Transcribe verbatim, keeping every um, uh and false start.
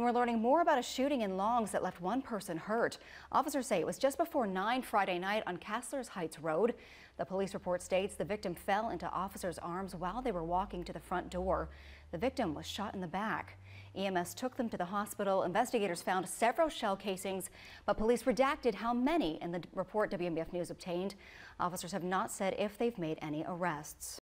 And we're learning more about a shooting in Longs that left one person hurt. Officers say it was just before nine Friday night on Castlers Heights Road. The police report states the victim fell into officers' arms while they were walking to the front door. The victim was shot in the back. E M S took them to the hospital. Investigators found several shell casings, but police redacted how many in the report W M B F News obtained. Officers have not said if they've made any arrests.